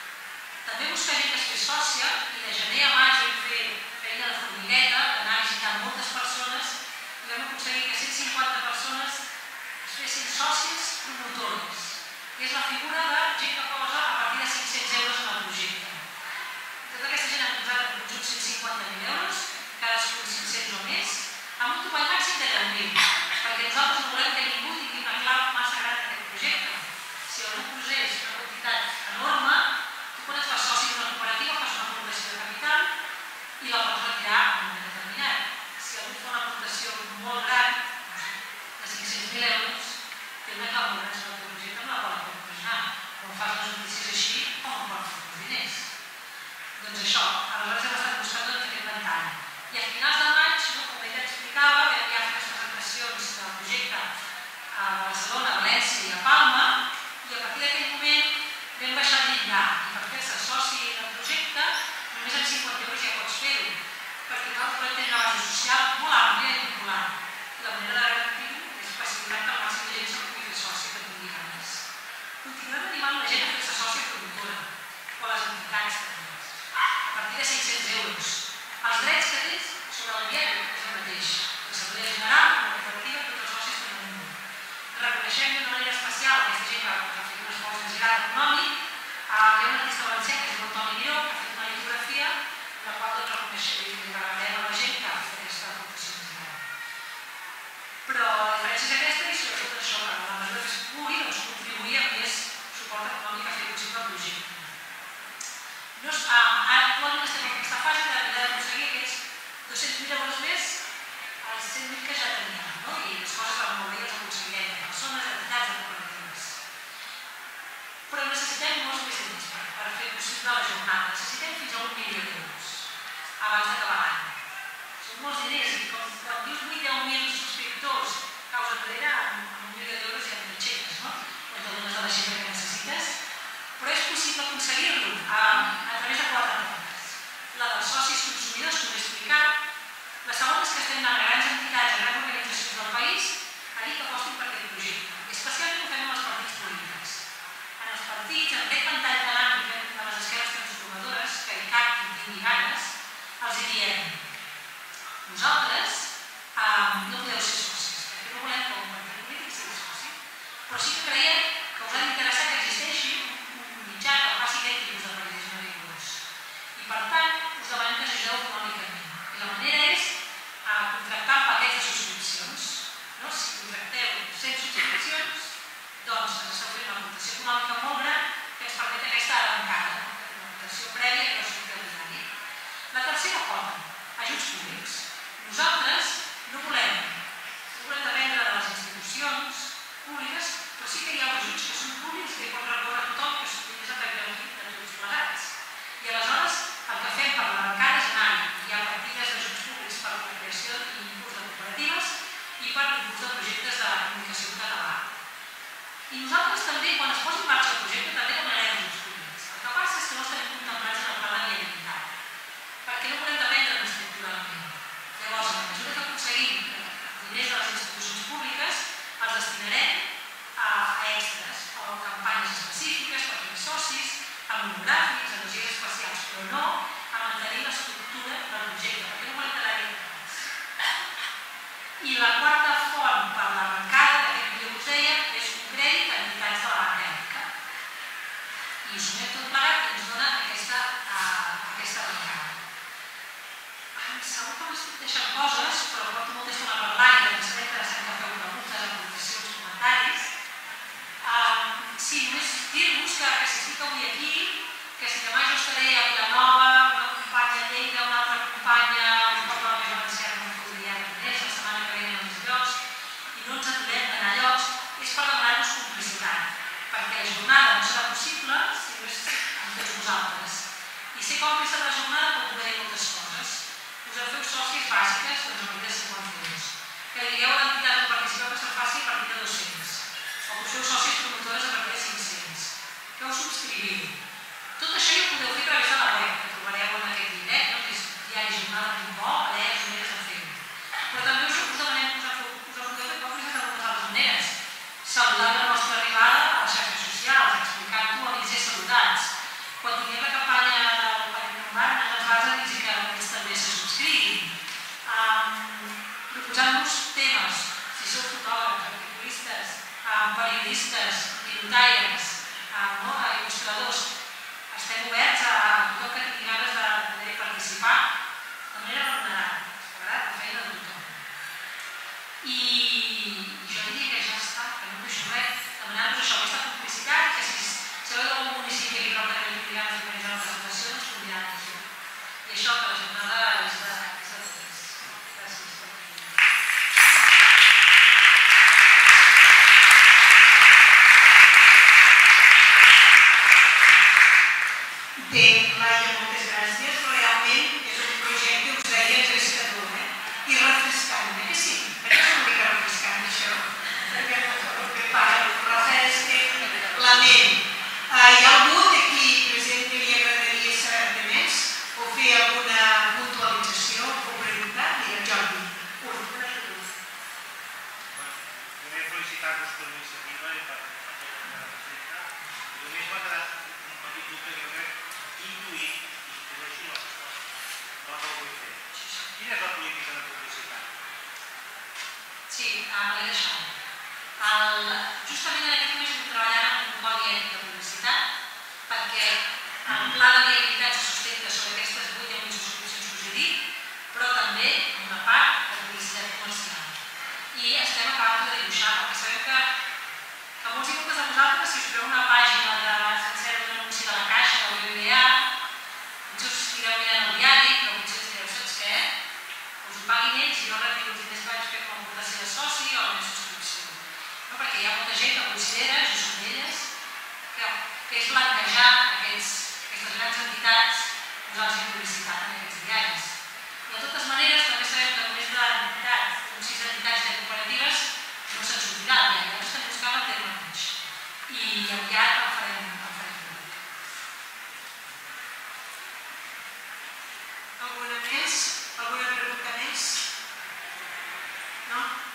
[SPEAKER 3] també buscar gent que es fes sòcia, i de gener a maig vam fer feina de formigueta, d'anar visitant moltes persones, i vam aconseguir que cent cinquanta persones es fessin sòcies promotores, que és la figura de gent que posa a partir de cinc-cents euros en el projecte. Tota aquesta gent ha posat en conjunt cent cinquanta mil euros, cadascun cinc-cents o més, amb un topall màxim de deu mil, perquè nosaltres no volem que ningú tingui una clau massa gran en aquest projecte. Si algú posés una quantitat enorme, tu quan et fas soci d'una cooperativa fas una aportació de capital i la pots retirar en un moment determinat. Si algú fa una aportació molt gran, de cinc-cents mil euros, té una clau molt gran sobre el teu projecte amb la qual et pot pressionar. Quan fas les notícies així, com em pots fer els diners? Doncs això, aleshores hem estat buscant doncs, aquest ventall. I a finals de maig, no, com ella explicava, vam ja fer les presentacions del projecte a Barcelona, a València i a Palma, i a partir d'aquell moment vam baixar el llindar. I per fer-se soci del projecte, només amb cinquanta euros ja pots fer-ho, perquè nosaltres volem tenir una base social molt àmplia i popular. I la manera de garantir-ho és facilitar que el màxim de gent se'l pugui fer soci que tingui ganes. Continuem animant la gent a fer-se sòcia promotora, o les entitats també, a partir de cinc-cents euros. Els drets que tens sobre el diari és el mateix. L'Assemblea General, la cooperativa, tots els socis tenen un vot. Reconeixem d'una manera especial aquesta gent que ha fet un esforç més gran econòmic. Hi ha un artista valencià que és el Toni Miró, que ha fet una litografia en la qual doncs reconeixem i regalarem a la gent que ha fet aquesta aportació més gran. i les coses van molt bé i els aconseguirem, de persones, d'entitats, de cooperatives. Però necessitem molts més diners per fer possible la jornada. Necessitem fins a un milió d'euros abans d'acabar l'any. Són molts diners i quan dius vuit o deu mil subscriptors causa enrere, amb un milió d'euros ja t'aixeques, no? Quan te dones la xifra que necessites. Però és possible aconseguir-lo a través de quatre formes. La dels socis consumidors, que us he explicat. La segona és que estem anant a grans entitats, a grans organitzacions del país, a dir que apostin per aquest projecte. I especialment ho fem amb els partits polítics. En els partits, en aquest pantall tan ampli de les esquerres transformadores, que hi cap i tingui ganes, els hi diem: vosaltres no podeu ser socis, perquè no volem que un partit polític sigui soci, però sí que creiem que us ha d'interessar que existeixi un mitjà que faci aquest tipus de periodisme rigorós. I per tant, us demanem que us ajudeu econòmicament. I la manera és contractar paquets de subscripcions. Si contracteu cent subscripcions, doncs ens esteu fent una aportació econòmica molt gran que ens permet aquesta arrencada, una aportació prèvia que no sorteu diari. La tercera pota, ajuts públics. Nosaltres no volem, no volem dependre de les institucions públiques, però sí que hi ha ajuts que són públics que hi pot recórrer tothom, que és a través de tots plegats. I aleshores el que fem per l'arrencada és anar-hi. Hi ha partides d'ajuts públics per la creació i impuls de cooperatives i per l'impuls de projectes de comunicació en català. I nosaltres també, quan es posi en marxa el projecte, també demanarem ajuts públics. El que passa és que no els tenim contemplats en el pla de viabilitat, perquè no volem dependre estructuralment. Llavors, a mesura que aconseguim diners de les institucions públiques, els destinarem a extras, o campanyes específiques per fer socis, a monogràfics, a energies especials, però no a mantenir l'estructura del projecte, perquè no volem quedar-hi entrats. I la quarta font per l'arrencada d'aquest vídeo que us deia és un crèdit a entitats de la tècnica. I sumem tot plegat i ens dona aquesta arrencada. Segur que m'estic deixant coses, però porto molta estona parlant i ens serà interessant que feu preguntes, aportacions, comentaris. Sí, només dir-vos que si estic avui aquí, que si demà jo estaré a Vilanova, una companya a Lleida, una altra companya a un poble de la Regió Valenciana, no podria diners, la setmana que ve en els llocs, i no ens aturem d'anar a llocs, és per demanar-nos complicitat, perquè la jornada no serà possible si no és amb tots vosaltres. I ser còmplice de la jornada pot voler dir moltes coses. Us en feu socis bàsiques, doncs a partir de cinquanta euros. Que digueu a l'entitat on participeu que se'n faci a partir de dos-cents. O que us feu socis promotores a partir de cinc-cents. Que us subscriviu. Tot això ja ho podeu fer a través de la web, que trobareu en aquest llibret, que és diari jornada punt com, allà hi ha les maneres de fer-ho. Però també us demanem que us en podeu fer còmplices de moltes altres maneres. Saludant la nostra arribada a les xarxes socials, explicant-ho a amics i saludats. Quan tinguem la campanya del Parc Bar, anem als bars a dir que ells també se subscriguin. Proposant-nos temes, si sou fotògrafs, articulistes, periodistes, bibliotaires, il·lustradors, estem oberts a tothom que tingui ganes de poder participar de manera remunerada, agradat, la feina de tothom. I jo diria que ja està, que no deixo res, demanar-vos això, aquesta complicitat, que si sabeu d'algun municipi que prop de que tingui ganes d'organitzar una presentació, ens convidaran a fer. I això, que la jornada és de tots. Gràcies.
[SPEAKER 1] Bé, Laia, moltes gràcies. Realment és un projecte, us deia, engrescador, eh? I refrescant, eh? Que sí? Perquè és una mica refrescant, això. Perquè el que fa el refresca la ment. Hi ha algú d'aquí present que li agradaria saber-ne més? O fer alguna puntualització o preguntar? Mira, Jordi. Un, una pregunta.
[SPEAKER 4] Volia felicitar-vos per l'iniciativa i per la recerca. I només m'ha quedat un petit dubte que jo crec intuir, i intueixo la resposta. No la vull fer. Quina és la política de publicitat?
[SPEAKER 3] Sí, me l'he deixat. Justament en aquest moment estem treballant en un codi ètic de publicitat perquè el pla de viabilitat se sustenta sobre aquestes vuit o vuit subscripcions que us he dit, però també en una part de publicitat comercial. I estem acabant de dibuixar perquè sabem que, que molts i moltes de vosaltres, si us treu una pàgina de sencera d'un anunci de la Caixa del B B V A, potser us estireu mirant el diari, però potser us direu, saps què? Us ho paguin ells i jo retiro els diners que vaig fer com a aportació de soci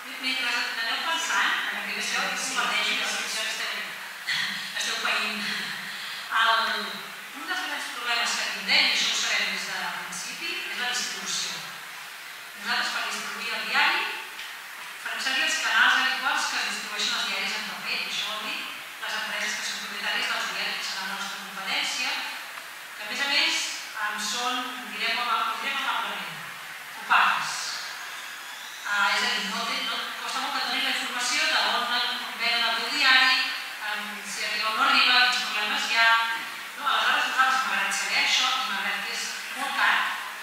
[SPEAKER 3] Mentre aneu pensant, en primer lloc, comparteixo la situació que esteu veient. Un dels grans problemes que tindrem, i això ho sabem des del principi, és la distribució. Nosaltres, per distribuir el diari, farem servir els canals habituals que es distribueixen els diaris en paper. Això vol dir les empreses que són propietàries dels diaris que seran la nostra competència, que a més a més són, direm amablement, opaques. És a dir, costa molt que donis la informació d'on ven el teu diari, si arriba o no arriba, quins problemes hi ha. Aleshores, nosaltres, malgrat saber això, i malgrat que és molt car,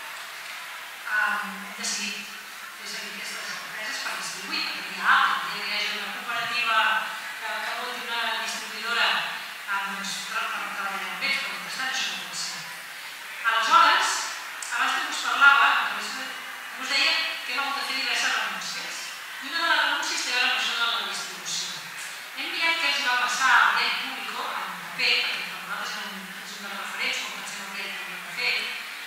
[SPEAKER 3] hem decidit fer servir aquestes empreses per distribuir, perquè hi ha altres. Hi hagi una cooperativa que voti una distribuïdora per treballar amb ells, però mentrestant això no pot ser. Aleshores, abans que us parlava, us deia que hem hagut de fer diverses renúncies. I una de les renúncies té a veure amb això de la distribució. Hem mirat què els va passar al diari públic, en paper, perquè per nosaltres és un dels referents, com pensem el diari que hem de fer,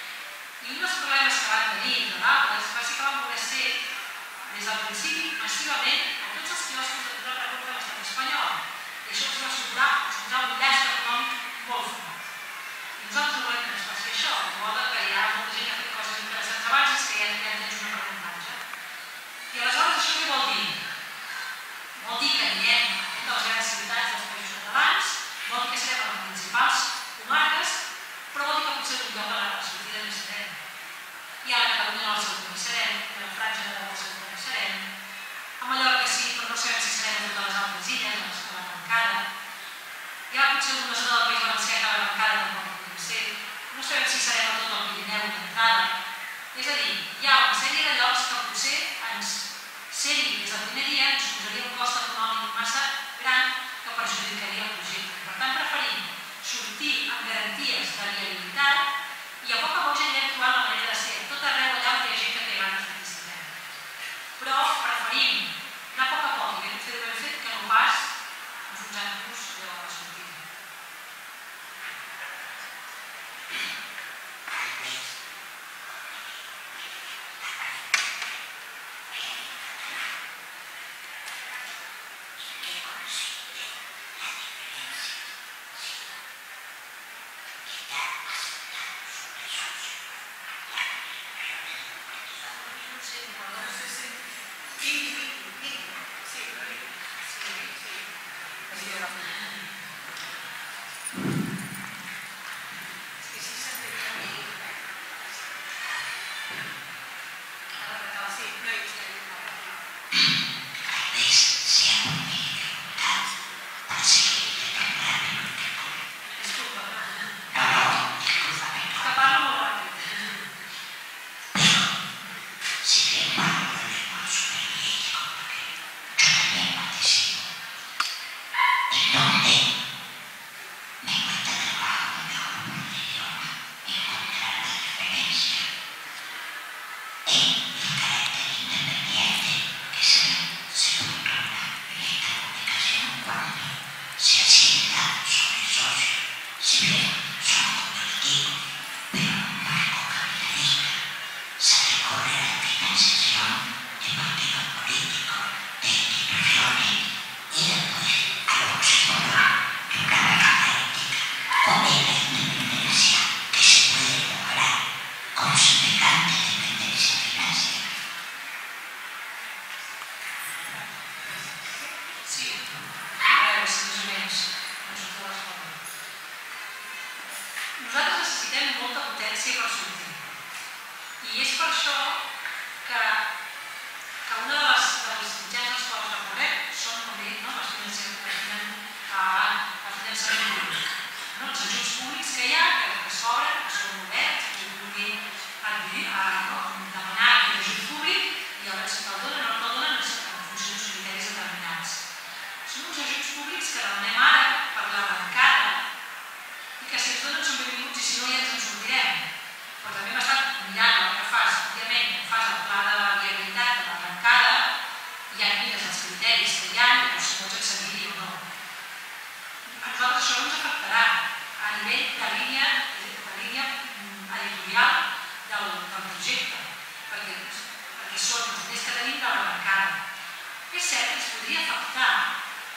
[SPEAKER 3] i un dels problemes que van tenir, entre d'altres, va ser que van voler ser, des del principi, massivament, a tots els quioscos de tot el recurs de l'estat espanyol. I això ens va suposar un llast econòmic molt fort. I nosaltres no volem que ens faci això, de modo que hi ha molta gent que ha fet coses interessants abans, és que ja tens un aprenentatge. I aleshores això què vol dir? Vol dir que anirem a totes les grans ciutats dels països catalans, vol dir que serem a les principals comarques, però vol dir que potser un lloc a la sortida no hi serem. I a la Catalunya del Sud no hi serem, i a la Franja del Sud no hi serem, a Mallorca sí, però no sabem si serem a totes les altres illes, a la tancada. Hi ha potser una zona del País Valencià que a la tancada tampoc podem ser, no sabem si serem a tot el Pirineu d'entrada. És a dir, hi ha una sèrie de llocs que potser ens ser-hi des del primer dia ens posaria un cost econòmic massa gran que perjudicaria el projecte. Per tant, preferim sortir amb garanties de viabilitat i a poc a poc ja anirem trobant la manera de ser tot arreu allà on hi ha gent que té ganes de dissenyar. Però preferim anar a poc a poc i ben fet ben fet que no pas enfonsant-nos a la sortida. Però també hem estat mirant el que fas, òbviament,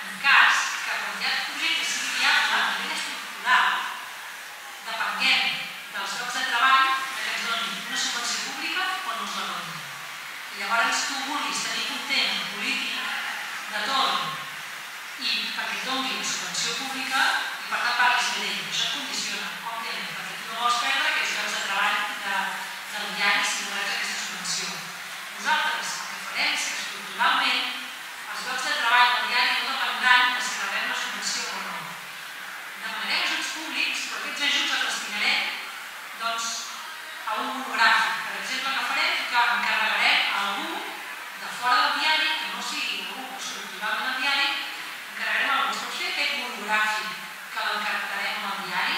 [SPEAKER 3] en cas que quan aquest projecte sigui viable a nivell estructural depenguem dels llocs de treball que ens donin una subvenció pública o no ens la donin. I llavors tu vulguis tenir content el polític de torn i perquè et doni una subvenció pública i per tant parlis de ell. Això et condiciona, òbviament, perquè tu no vols perdre aquests llocs de treball de, del diari si no reps aquesta subvenció. Nosaltres el que farem és que estructuralment els llocs de treball del diari no dependran de si rebem la subvenció o no. Demanarem ajuts públics, però aquests ajuts els destinarem doncs, a un monogràfic. Per exemple, que farem que encarregarem a algú de fora del diari, que no sigui algú estructuralment al diari, encarregarem a algú. Pots fer aquest monogràfic que l'encarregarem al diari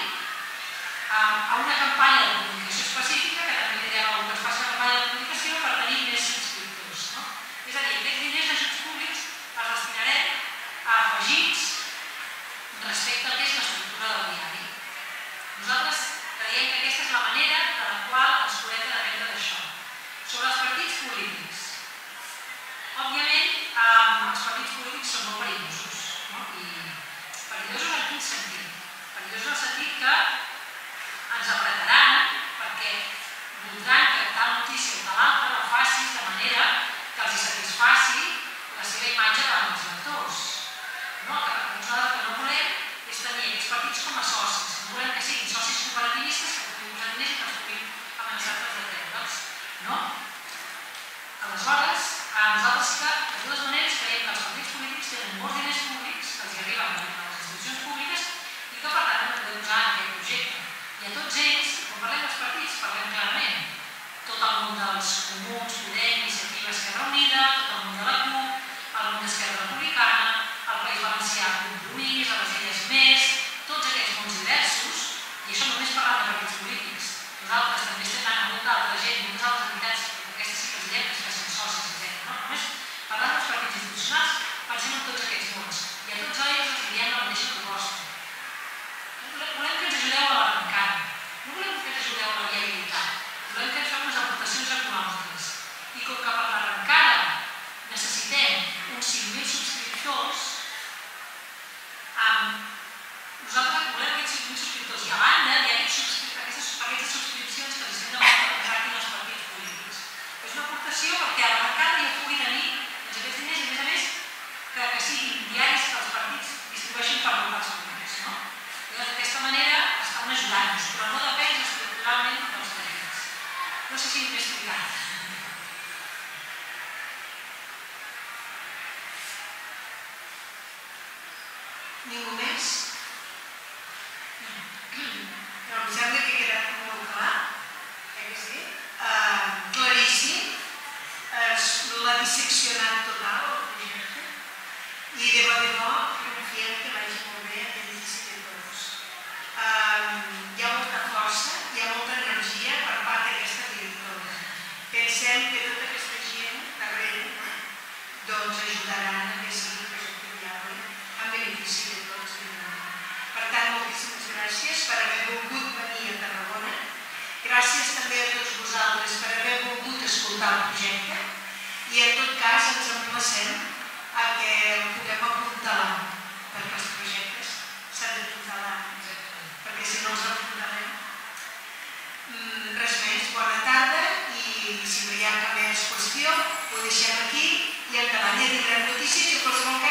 [SPEAKER 3] a una campanya de comunicació específica, que també direm a algú que es faci una campanya de comunicació per tenir més subscriptors. No? És a dir, aquests diners d'ajuts públics els destinarem a afegits respecte al que és l'estructura del diari. Nosaltres creiem que aquesta és la manera de la qual ens podem dependre d'això. Sobre els partits polítics. Òbviament, els partits polítics són molt perillosos. No? I perillosos en quin sentit? Perillosos en el sentit que ens apretaran perquè voldran que tal notícia o tal altra la facis de manera que els satisfaci la seva imatge davant dels lectors. No? Que nosaltres el que no volem és tenir aquests partits com a socis. No volem que siguin socis cooperativistes que puguin posar diners i que els puguin amenaçar de treure'ls. No? Aleshores, nosaltres sí que, de totes maneres, creiem que els partits polítics tenen molts diners públics que els arriben a les institucions públiques i que, per tant, hem de poder usar en aquest projecte. I a tots ells, quan parlem dels partits, parlem clarament. Tot el món dels comuns, Podem, Iniciativa Esquerra Unida, tot el món de la CUP, el món d'Esquerra Republicana, el País Valencià Compromís, a les Illes Més, tots aquests mons diversos, i això només parlant de partits polítics. Nosaltres també estem anant a molta altra gent, moltes altres entitats, aquestes sí que els diem que són socis, etcètera. No? Només parlant dels partits institucionals, pensem en tots aquests mons. I a tots ells els diem la mateixa proposta. Volem que ens ajudeu a l'arrencada, no volem que ens ajudeu a la viabilitat, volem que ens fem unes aportacions econòmiques. I com que per l'arrencada necessitem uns cinc mil subscriptors, nosaltres volem aquests cinc mil subscriptors i a banda hi ha aquestes subscripcions que ens estem demanant que tractin els partits polítics. És una aportació perquè a l'arrencada ja pugui tenir aquests diners i a més a més que siguin diaris que els partits distribueixin per locals públics. D'aquesta manera estan ajudant-nos, però no depèn estructuralment dels partits. No sé si m'he explicat.
[SPEAKER 1] Ningú més? Però em sembla que ha quedat molt clar, eh que sí? Claríssim, l'ha disseccionat total el projecte i de bo de bo confiem que vagi molt bé a benefici de tots. Hi ha molta força, hi ha molta energia per part d'aquesta directora. Pensem que tota aquesta gent darrere doncs ajudaran a que sigui un projecte viable en benefici de tots. Per tant, moltíssimes gràcies per haver volgut venir a Tarragona. Gràcies també a tots vosaltres per haver volgut escoltar el projecte i en tot cas ens emplacem a que el puguem apuntalar perquè els projectes s'han d'apuntalar perquè si no els apuntalem. Res més, bona tarda i si no hi ha cap més qüestió ho deixem aquí i endavant ja tindrem notícies i en qualsevol cas